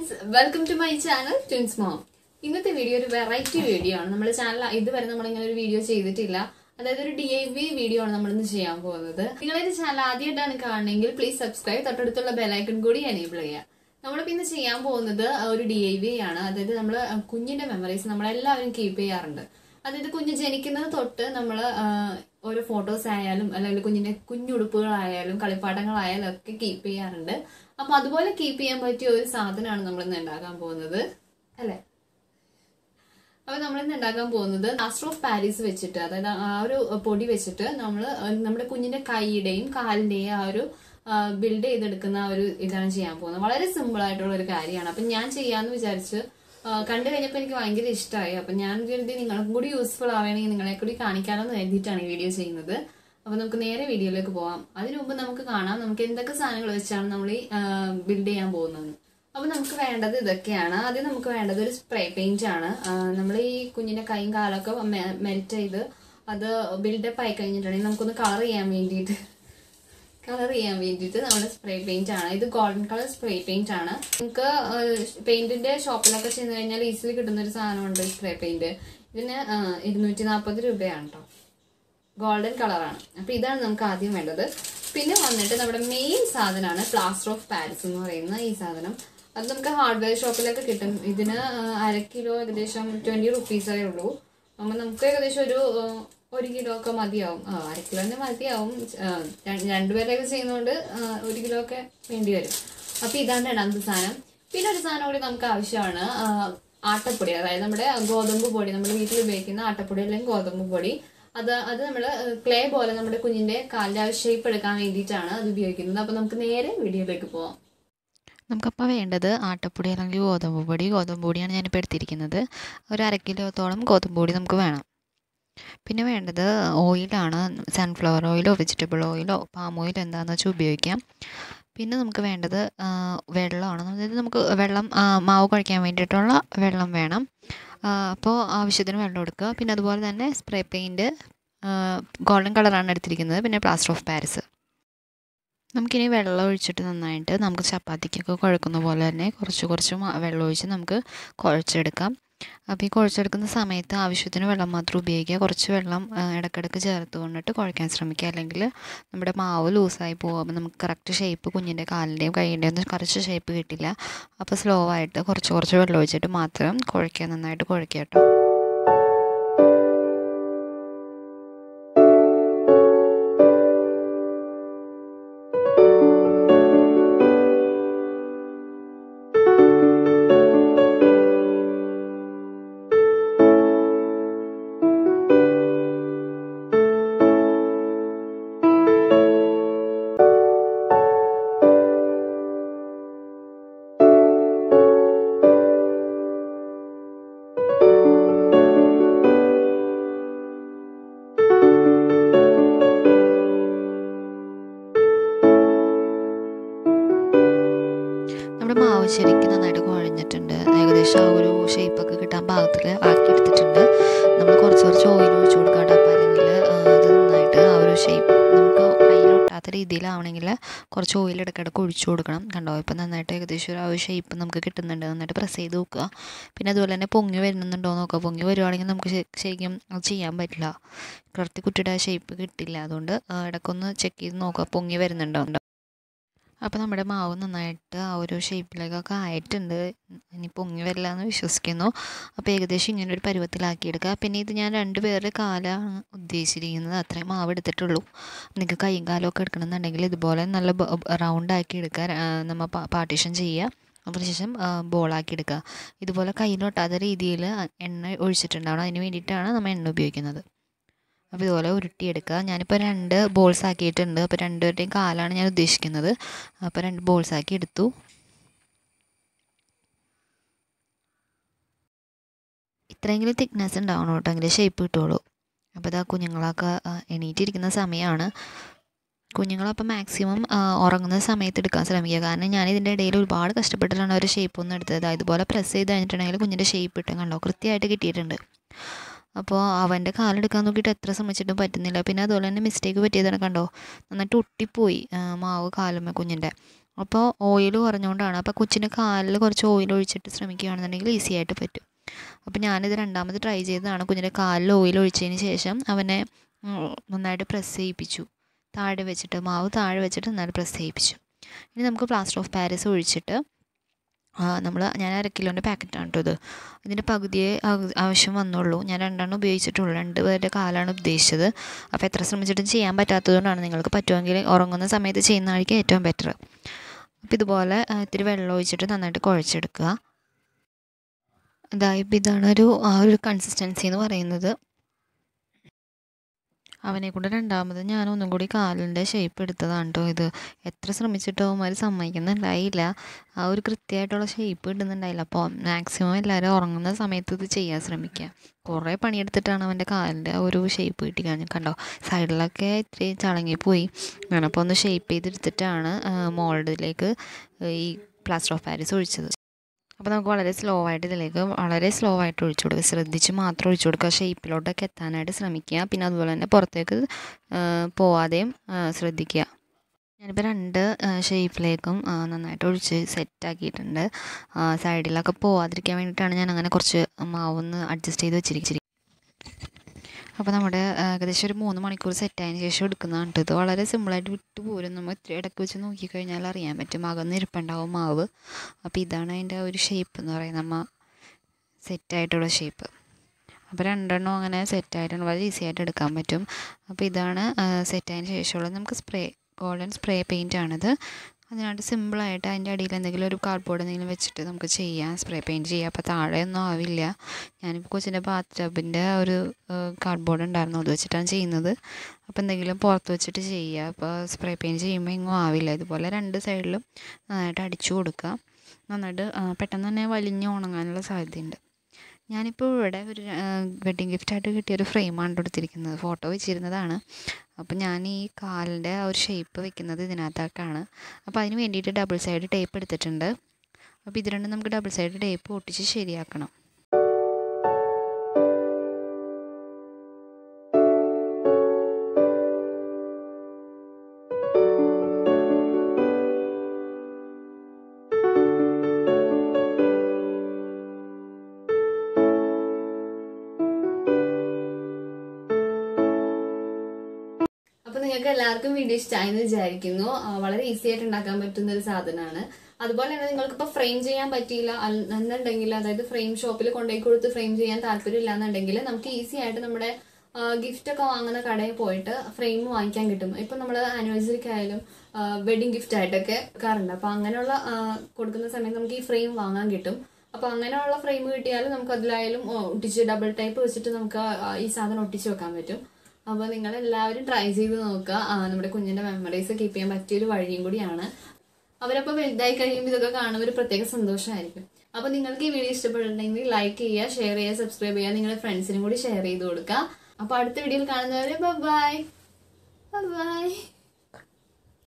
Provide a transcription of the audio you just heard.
friends, welcome to my channel Twins Mom. ഇന്നത്തെ video ഒരു variety video ആണ്. നമ്മുടെ ചാനൽ ഇതുവരെ നമ്മൾ ഇങ്ങനെ ഒരു വീഡിയോ ചെയ്തിട്ടില്ല. അതായത് ഒരു DIY വീഡിയോ ആണ് നമ്മൾ ഇന്ന് ചെയ്യാൻ പോകുന്നത്. നിങ്ങൾ ഈ ചാനൽ ആദ്യമായിട്ടാണ് കാണുന്നതെങ്കിൽ പ്ലീസ് സബ്സ്ക്രൈബ്, തൊട്ടടുത്തുള്ള ബെൽ ഐക്കൺ കൂടി എനേബിൾ ചെയ്യുക. നമ്മളിപ്പോൾ ഇന്ന് ചെയ്യാൻ പോകുന്നത് ഒരു DIY ആണ്. അതായത് നമ്മൾ കുഞ്ഞിന്റെ മെമ്മറീസ് നമ്മളെല്ലാവരും കീപ്പ് ചെയ്യാറുണ്ട്. അതായത് കുഞ്ഞ് ജനിക്കുന്നത് തൊട്ട് നമ്മൾ ഓരോ ഫോട്ടോസ് ആയാലും അല്ലെങ്കിൽ കുഞ്ഞിന്റെ കുഞ്ഞുടുപ്പുകളായാലും കളിപ്പാട്ടങ്ങളായാലും ഒക്കെ കീപ്പ് ചെയ്യാറുണ്ട്. അപ്പൊ അതുപോലെ കീപ്പ് ചെയ്യാൻ പറ്റിയ ഒരു സാധനമാണ് നമ്മൾ ഇന്ന് ഉണ്ടാക്കാൻ പോകുന്നത്, അല്ലെ? അപ്പൊ നമ്മൾ ഇന്ന് ഉണ്ടാക്കാൻ പോകുന്നത് പ്ലാസ്റ്റർ ഓഫ് പാരീസ് വെച്ചിട്ട്, അതായത് ആ ഒരു പൊടി വെച്ചിട്ട് നമ്മൾ നമ്മുടെ കുഞ്ഞിന്റെ കൈയുടെയും കാലിന്റെയും ആ ഒരു ബിൽഡ് ചെയ്തെടുക്കുന്ന ആ ഒരു ഇതാണ് ചെയ്യാൻ പോകുന്നത്. വളരെ സിമ്പിൾ ആയിട്ടുള്ള ഒരു കാര്യമാണ്. അപ്പൊ ഞാൻ ചെയ്യാന്ന് വിചാരിച്ച് കണ്ടു കഴിഞ്ഞപ്പോൾ എനിക്ക് ഭയങ്കര ഇഷ്ടമായി. അപ്പൊ ഞാൻ കരുതി നിങ്ങൾക്കും കൂടി യൂസ്ഫുൾ ആവുകയാണെങ്കിൽ നിങ്ങളെ കൂടി കാണിക്കാനോ എന്ന് കരുതിയിട്ടാണ് ഈ വീഡിയോ ചെയ്യുന്നത്. അപ്പൊ നമുക്ക് നേരെ വീഡിയോയിലേക്ക് പോവാം. അതിനു മുമ്പ് നമുക്ക് കാണാം നമുക്ക് എന്തൊക്കെ സാധനങ്ങൾ വെച്ചാണ് നമ്മൾ ഈ ബിൽഡ് ചെയ്യാൻ പോകുന്നത്. അപ്പൊ നമുക്ക് വേണ്ടത് ഇതൊക്കെയാണ്. ആദ്യം നമുക്ക് വേണ്ടത് ഒരു സ്പ്രേ പെയിന്റ് ആണ്. നമ്മൾ ഈ കുഞ്ഞിന്റെ കൈയും കാലൊക്കെ മെൽറ്റ് ചെയ്ത് അത് ബിൽഡപ്പ് ആയി കഴിഞ്ഞിട്ടുണ്ടെങ്കിൽ നമുക്കൊന്ന് കളർ ചെയ്യാൻ വേണ്ടിയിട്ട് നമ്മുടെ സ്പ്രേ പെയിന്റ് ആണ്. ഇത് ഗോൾഡൻ കളർ സ്പ്രേ പെയിന്റ് ആണ്. നമുക്ക് പെയിന്റിന്റെ ഷോപ്പിലൊക്കെ ചെന്ന് കഴിഞ്ഞാൽ ഈസിലി കിട്ടുന്ന ഒരു സാധനമുണ്ട് സ്പ്രേ പെയിന്റ്. ഇതിന് 240 രൂപയാണ് കേട്ടോ. ഗോൾഡൻ കളറാണ്. അപ്പൊ ഇതാണ് നമുക്ക് ആദ്യം വേണ്ടത്. പിന്നെ വന്നിട്ട് നമ്മുടെ മെയിൻ സാധനമാണ് പ്ലാസ്റ്റർ ഓഫ് പാരീസ് എന്ന് പറയുന്ന ഈ സാധനം. അത് നമുക്ക് ഹാർഡ്വെയർ ഷോപ്പിലൊക്കെ കിട്ടും. ഇതിന് 1/2 കിലോ ഏകദേശം 20 റുപ്പീസേ ഉള്ളൂ. അപ്പൊ നമുക്ക് ഏകദേശം ഒരു 1 കിലോ ഒക്കെ മതിയാവും. 1/2 കിലോ തന്നെ മതിയാവും. രണ്ടുപേരൊക്കെ ചെയ്യുന്നതുകൊണ്ട് 1 കിലോ ഒക്കെ വേണ്ടി വരും. അപ്പൊ ഇതാണ് രണ്ടാമത്തെ സാധനം. പിന്നെ ഒരു സാധനം കൂടി നമുക്ക് ആവശ്യമാണ്, ആട്ടപ്പൊടി. അതായത് നമ്മുടെ ഗോതമ്പ് പൊടി, നമ്മുടെ വീട്ടിൽ ഉപയോഗിക്കുന്ന ആട്ടപ്പൊടി അല്ലെങ്കിൽ ഗോതമ്പ് പൊടി. അത് നമ്മൾ ക്ലേ പോലെ നമ്മുടെ കുഞ്ഞിന്റെ കാലിന്റെ ഷേപ്പ് എടുക്കാൻ വേണ്ടിയിട്ടാണ് അത് ഉപയോഗിക്കുന്നത്. അപ്പൊ നമുക്ക് നേരെ വീഡിയോയിലേക്ക് പോവാം. നമുക്കപ്പോൾ വേണ്ടത് ആട്ടപ്പൊടി അല്ലെങ്കിൽ ഗോതമ്പ് പൊടിയാണ് ഞാനിപ്പോൾ എടുത്തിരിക്കുന്നത്. ഒരു 1/2 കിലോത്തോളം ഗോതമ്പ് പൊടി നമുക്ക് വേണം. പിന്നെ വേണ്ടത് ഓയിലാണ്. സൺഫ്ലവർ ഓയിലോ വെജിറ്റബിൾ ഓയിലോ പാം ഓയിൽ എന്താണെന്ന് വെച്ചാൽ ഉപയോഗിക്കാം. പിന്നെ നമുക്ക് വേണ്ടത് വെള്ളമാണ്. അതായത് നമുക്ക് വെള്ളം, മാവ് കുഴയ്ക്കാൻ വേണ്ടിയിട്ടുള്ള വെള്ളം വേണം. അപ്പോൾ ആവശ്യത്തിന് വെള്ളം എടുക്കുക. പിന്നെ അതുപോലെ തന്നെ സ്പ്രേ പെയിൻറ്റ് ഗോൾഡൻ കളറാണ് എടുത്തിരിക്കുന്നത്. പിന്നെ പ്ലാസ്റ്റർ ഓഫ് പാരീസ്. നമുക്കിനി വെള്ളം ഒഴിച്ചിട്ട് നന്നായിട്ട് നമുക്ക് ചപ്പാത്തിക്കൊക്കെ കുഴക്കുന്ന പോലെ തന്നെ കുറച്ച് വെള്ളം ഒഴിച്ച് നമുക്ക് കുഴച്ചെടുക്കാം. അപ്പോൾ ഈ കുഴച്ചെടുക്കുന്ന സമയത്ത് ആവശ്യത്തിന് വെള്ളം മാത്രം ഉപയോഗിക്കുക. കുറച്ച് വെള്ളം ഇടയ്ക്കിടയ്ക്ക് ചേർത്ത് കൊണ്ടിട്ട് കുഴയ്ക്കാൻ ശ്രമിക്കുക. അല്ലെങ്കിൽ നമ്മുടെ മാവ് ലൂസായി പോകും. അപ്പോൾ നമുക്ക് കറക്റ്റ് ഷേപ്പ് കുഞ്ഞിൻ്റെ കാലിൻ്റെയും കൈയിൻ്റെയും ഒന്നും കറക്റ്റ് ഷേപ്പ് കിട്ടില്ല. അപ്പോൾ സ്ലോ ആയിട്ട് കുറച്ച് വെള്ളം ഒഴിച്ചിട്ട് മാത്രം കുഴയ്ക്കുക. നന്നായിട്ട് കുഴയ്ക്കുക കേട്ടോ. നമ്മുടെ മാവ് ശരിക്കും നന്നായിട്ട് കുഴഞ്ഞിട്ടുണ്ട്. ഏകദേശം ആ ഒരു ഷേപ്പൊക്കെ കിട്ടാൻ പാകത്തിൽ ആക്കിയെടുത്തിട്ടുണ്ട്. നമ്മൾ കുറച്ച് ഓയിൽ ഒഴിച്ച് കൊടുക്കാം. അപ്പോൾ അല്ലെങ്കിൽ അത് നന്നായിട്ട് ആ ഒരു ഷേപ്പ് നമുക്ക് കയ്യിലൊട്ടാത്ത രീതിയിലാവണമെങ്കിൽ കുറച്ച് ഓയിൽ ഇടയ്ക്കിടയ്ക്ക് ഒഴിച്ചു കൊടുക്കണം. കണ്ടോ, ഇപ്പം നന്നായിട്ട് ഏകദേശം ആ ഒരു ഷേപ്പ് നമുക്ക് കിട്ടുന്നുണ്ട്. നന്നായിട്ട് പ്രസ് ചെയ്ത് നോക്കുക. പിന്നെ അതുപോലെ തന്നെ പൊങ്ങി വരുന്നുണ്ടോ നോക്കുക. പൊങ്ങി വരുവാണെങ്കിൽ നമുക്ക് ശരിക്കും അത് ചെയ്യാൻ പറ്റില്ല. കറക്റ്റ് കുട്ടിയുടെ ആ ഷേപ്പ് കിട്ടില്ല. അതുകൊണ്ട് ഇടയ്ക്കൊന്ന് ചെക്ക് ചെയ്ത് നോക്കുക പൊങ്ങി വരുന്നുണ്ടോ. അപ്പോൾ നമ്മുടെ മാവ് നന്നായിട്ട് ആ ഒരു ഷേപ്പിലേക്കൊക്കെ ആയിട്ടുണ്ട്. ഇനി പൊങ്ങി വരില്ല എന്ന് വിശ്വസിക്കുന്നു. അപ്പോൾ ഏകദേശം ഇങ്ങനെ ഒരു പരുവത്തിലാക്കിയെടുക്കുക. പിന്നെ ഇത് ഞാൻ 2 പേരുടെ കാലാണ് ഉദ്ദേശിച്ചിരിക്കുന്നത്. അത്രയും മാവ് എടുത്തിട്ടുള്ളൂ. നിങ്ങൾക്ക് കൈയും കാലമൊക്കെ എടുക്കണമെന്നുണ്ടെങ്കിൽ ഇതുപോലെ നല്ല റൗണ്ടാക്കി എടുക്കുക. നമ്മൾ പാർട്ടീഷൻ ചെയ്യുക. അതിനുശേഷം ബോളാക്കി എടുക്കുക. ഇതുപോലെ കയ്യിലൊട്ടാത്ത രീതിയിൽ എണ്ണ ഒഴിച്ചിട്ടുണ്ടാവണം. അതിന് വേണ്ടിയിട്ടാണ് നമ്മൾ എണ്ണ ഉപയോഗിക്കുന്നത്. അപ്പോൾ ഇതുപോലെ ഉരുട്ടിയെടുക്കുക. ഞാനിപ്പോൾ 2 ബോൾസ് ആക്കിയിട്ടുണ്ട്. അപ്പോൾ 2 പേരുടെയും കാലാണ് ഞാൻ ഉദ്ദേശിക്കുന്നത്. അപ്പോൾ 2 ബോൾസ് ആക്കി എടുത്തു. ഇത്രയെങ്കിലും തിക്നെസ് ഉണ്ടാവണം കേട്ടോ, എങ്കിലും ഷേപ്പ് കിട്ടുള്ളൂ. അപ്പോൾ ഇതാ കുഞ്ഞുങ്ങളൊക്കെ എണീറ്റിരിക്കുന്ന സമയമാണ്. കുഞ്ഞുങ്ങളപ്പോൾ മാക്സിമം ഉറങ്ങുന്ന സമയത്ത് എടുക്കാൻ ശ്രമിക്കുക. കാരണം ഞാൻ ഇതിൻ്റെ ഇടയിൽ ഒരുപാട് കഷ്ടപ്പെട്ടിട്ടാണ് ഒരു ഷേപ്പ് ഒന്നും എടുത്തത്. ഇതുപോലെ പ്രസ് ചെയ്ത് കഴിഞ്ഞിട്ടുണ്ടെങ്കിൽ കുഞ്ഞിൻ്റെ ഷേപ്പ് ഇട്ടും കണ്ടോ കൃത്യമായിട്ട് കിട്ടിയിട്ടുണ്ട്. അപ്പോൾ അവൻ്റെ കാലെടുക്കാൻ നോക്കിയിട്ട് എത്ര ശ്രമിച്ചിട്ടും പറ്റുന്നില്ല. പിന്നെ അതുപോലെ തന്നെ മിസ്റ്റേക്ക് പറ്റിയതാണ്. കണ്ടോ, നന്നായിട്ട് ഒട്ടിപ്പോയി മാവ് കാലുമ്മ കുഞ്ഞിൻ്റെ. അപ്പോൾ ഓയിൽ കുറഞ്ഞുകൊണ്ടാണ്. അപ്പോൾ കൊച്ചിൻ്റെ കാലിൽ കുറച്ച് ഓയിൽ ഒഴിച്ചിട്ട് ശ്രമിക്കുകയാണെന്നുണ്ടെങ്കിൽ ഈസി ആയിട്ട് പറ്റും. അപ്പോൾ ഞാനിത് രണ്ടാമത് ട്രൈ ചെയ്തതാണ്. കുഞ്ഞിൻ്റെ കാലിൽ ഓയിൽ ഒഴിച്ചതിന് ശേഷം അവനെ നന്നായിട്ട് പ്രസ് ചെയ്യിപ്പിച്ചു. മാവ് താഴെ വെച്ചിട്ട് നന്നായിട്ട് പ്രസ് ചെയ്യിപ്പിച്ചു. ഇനി നമുക്ക് പ്ലാസ്റ്റർ ഓഫ് പാരീസ് ഒഴിച്ചിട്ട് ഞാൻ 1/2 കിലോൻ്റെ പാക്കറ്റാണ് കേട്ടോ ഇത്. ഇതിൻ്റെ പകുതിയെ ആവശ്യം വന്നുള്ളൂ. ഞാൻ 2 ഉപയോഗിച്ചിട്ടുള്ളൂ. 2 പേരുടെ കാലാണ് ഉദ്ദേശിച്ചത്. അപ്പോൾ എത്ര ശ്രമിച്ചിട്ടും ചെയ്യാൻ പറ്റാത്തതുകൊണ്ടാണ്. നിങ്ങൾക്ക് പറ്റുമെങ്കിൽ ഉറങ്ങുന്ന സമയത്ത് ചെയ്യുന്നതായിരിക്കും ഏറ്റവും ബെറ്റർ. അപ്പോൾ ഇതുപോലെ ഇത്തിരി വെള്ളം ഒഴിച്ചിട്ട് നന്നായിട്ട് കുഴച്ചെടുക്കുക. ഇപ്പം ഇതാണ് ഒരു കൺസിസ്റ്റൻസി എന്ന് പറയുന്നത്. അവനെ കൊണ്ട് രണ്ടാമത് ഞാൻ ഒന്നും കൂടി കാലിൻ്റെ ഷേപ്പ് എടുത്തതാണ് കേട്ടോ ഇത്. എത്ര ശ്രമിച്ചിട്ടോ അവന്മാർ സമ്മതിക്കുന്നുണ്ടായില്ല. ആ ഒരു കൃത്യമായിട്ടുള്ള ഷേപ്പ് കിട്ടുന്നുണ്ടായില്ല. അപ്പോൾ മാക്സിമം എല്ലാവരും ഉറങ്ങുന്ന സമയത്ത് ഇത് ചെയ്യാൻ ശ്രമിക്കുക. കുറേ പണിയെടുത്തിട്ടാണ് അവൻ്റെ കാലിൻ്റെ ഒരു ഷേപ്പ് കിട്ടി കണ്ടോ. സൈഡിലൊക്കെ ഇത്തിരി ചളങ്ങിപ്പോയി. അപ്പോൾ ഒന്ന് ഷേപ്പ് ചെയ്തെടുത്തിട്ടാണ് മോൾഡിലേക്ക് ഈ പ്ലാസ്റ്റർ ഓഫ് പാരീസ് ഒഴിച്ചത്. അപ്പോൾ നമുക്ക് വളരെ സ്ലോ ആയിട്ട് ഒഴിച്ചു കൊടുക്കുക. ശ്രദ്ധിച്ച് മാത്രം ഒഴിച്ചു കൊടുക്കുക. ഷേപ്പിലോട്ടൊക്കെ എത്താനായിട്ട് ശ്രമിക്കുക. പിന്നെ അതുപോലെ തന്നെ പുറത്തേക്ക് പോവാതെയും ശ്രദ്ധിക്കുക. ഞാനിപ്പോൾ 2 ഷേപ്പിലേക്കും നന്നായിട്ട് ഒഴിച്ച് സെറ്റാക്കിയിട്ടുണ്ട്. സൈഡിലൊക്കെ പോവാതിരിക്കാൻ വേണ്ടിയിട്ടാണ് ഞാൻ അങ്ങനെ കുറച്ച് മാവൊന്ന് അഡ്ജസ്റ്റ് ചെയ്ത് വെച്ചിരിക്കുന്നത്. അപ്പോൾ നമ്മുടെ ഏകദേശം ഒരു 3 മണിക്കൂർ സെറ്റായതിന് ശേഷം എടുക്കുന്നതാണ്. ഇത് വളരെ സിമ്പിളായിട്ട് വിട്ടു പോരും. നമ്മൾ ഇടയ്ക്ക് വെച്ച് നോക്കിക്കഴിഞ്ഞാൽ അറിയാൻ പറ്റും. അകന്നിരിപ്പുണ്ടാവും മാവ്. അപ്പോൾ ഇതാണ് അതിൻ്റെ ഒരു ഷേപ്പ് എന്ന് പറയുന്നത്, നമ്മൾ സെറ്റായിട്ടുള്ള ഷേപ്പ്. അപ്പോൾ 2 അങ്ങനെ സെറ്റായിട്ടാണ് വളരെ ഈസി ആയിട്ട് എടുക്കാൻ പറ്റും. അപ്പോൾ ഇതാണ് സെറ്റായതിന് ശേഷമുള്ളത്. നമുക്ക് ഗോൾഡൻ സ്പ്രേ പെയിൻറ്റാണിത്. അതിനായിട്ട് സിമ്പിളായിട്ട് അതിൻ്റെ അടിയിൽ എന്തെങ്കിലും ഒരു കാർഡ്ബോർഡ് എന്തെങ്കിലും വെച്ചിട്ട് നമുക്ക് ചെയ്യാം, സ്പ്രേ പെയിൻറ്റ് ചെയ്യാം. അപ്പോൾ താഴെയൊന്നും ആവില്ല. ഞാനിപ്പോൾ കൊച്ചിൻ്റെ ബാത്ത് ടബിൻ്റെ ഒരു കാർഡ്ബോർഡ് ഉണ്ടായിരുന്നു, അത് വെച്ചിട്ടാണ് ചെയ്യുന്നത്. അപ്പോൾ എന്തെങ്കിലും പുറത്ത് വെച്ചിട്ട് ചെയ്യുക. അപ്പോൾ സ്പ്രേ പെയിൻറ്റ് ചെയ്യുമ്പോൾ എങ്ങും ആവില്ല. ഇതുപോലെ 2 സൈഡിലും നന്നായിട്ട് അടിച്ചു കൊടുക്കുക. നന്നായിട്ട് പെട്ടെന്ന് തന്നെ വലിഞ്ഞ് ഉണങ്ങാനുള്ള സാധ്യതയുണ്ട്. ഞാനിപ്പോൾ ഇവിടെ ഒരു വെഡ്ഡിങ് ഗിഫ്റ്റായിട്ട് കിട്ടിയൊരു ഫ്രെയിമാണ് കൊടുത്തിരിക്കുന്നത്. ഫോട്ടോ വെച്ചിരുന്നതാണ്. അപ്പോൾ ഞാൻ ഈ കാലിൻ്റെ ഒരു ഷേപ്പ് വെക്കുന്നത് ഇതിനകത്തേക്കാണ്. അപ്പോൾ അതിന് വേണ്ടിയിട്ട് ഡബിൾ സൈഡ് ടേപ്പ് എടുത്തിട്ടുണ്ട്. അപ്പോൾ ഇത് രണ്ടും നമുക്ക് ഡബിൾ സൈഡ് ടേപ്പ് ഒട്ടിച്ച് ശരിയാക്കണം. അപ്പൊ നിങ്ങൾക്ക് എല്ലാവർക്കും വീഡിയോ ഇഷ്ടമായെന്ന് വിചാരിക്കുന്നു. വളരെ ഈസി ആയിട്ട് ഉണ്ടാക്കാൻ പറ്റുന്ന ഒരു സാധനമാണ്. അതുപോലെ തന്നെ നിങ്ങൾക്ക് ഇപ്പൊ ഫ്രെയിം ചെയ്യാൻ പറ്റിയില്ല എന്നുണ്ടെങ്കിൽ, അതായത് ഫ്രെയിം ഷോപ്പിൽ കൊണ്ടുപോയി കൊടുത്ത് ഫ്രെയിം ചെയ്യാൻ താല്പര്യമില്ല എന്നുണ്ടെങ്കിൽ, നമുക്ക് ഈസി ആയിട്ട് നമ്മുടെ ഗിഫ്റ്റ് ഒക്കെ വാങ്ങുന്ന കടയിൽ പോയിട്ട് ഫ്രെയിം വാങ്ങിക്കാൻ കിട്ടും. ഇപ്പൊ നമ്മൾ ആനിവേഴ്സറിക്കായാലും വെഡിങ് ഗിഫ്റ്റ് ആയിട്ടൊക്കെ വെക്കാറുണ്ട്. അപ്പൊ അങ്ങനെയുള്ള കൊടുക്കുന്ന സമയത്ത് നമുക്ക് ഈ ഫ്രെയിം വാങ്ങാൻ കിട്ടും. അപ്പൊ അങ്ങനെയുള്ള ഫ്രെയിം കിട്ടിയാലും നമുക്ക് അതിലായാലും ഒട്ടിച്ച് ഡബിൾ ടൈപ്പ് വെച്ചിട്ട് നമുക്ക് ഈ സാധനം ഒട്ടിച്ച് വെക്കാൻ പറ്റും. അപ്പോൾ നിങ്ങൾ എല്ലാവരും ട്രൈ ചെയ്ത് നോക്കുക. നമ്മുടെ കുഞ്ഞിന്റെ മെമ്മറീസ് കീപ്പ് ചെയ്യാൻ പറ്റിയൊരു വഴിയും കൂടിയാണ്. അവരപ്പോൾ വലുതായി കഴിയുമ്പോൾ ഇതൊക്കെ കാണുമ്പോൾ ഒരു പ്രത്യേക സന്തോഷമായിരിക്കും. അപ്പോൾ നിങ്ങൾക്ക് ഈ വീഡിയോ ഇഷ്ടപ്പെട്ടിട്ടുണ്ടെങ്കിൽ ലൈക്ക് ചെയ്യുക, ഷെയർ ചെയ്യുക, സബ്സ്ക്രൈബ് ചെയ്യുക, നിങ്ങളുടെ ഫ്രണ്ട്സിനും കൂടി ഷെയർ ചെയ്ത് കൊടുക്കുക. അപ്പോൾ അടുത്ത വീഡിയോയിൽ കാണുന്നവരെ ബൈ ബൈ.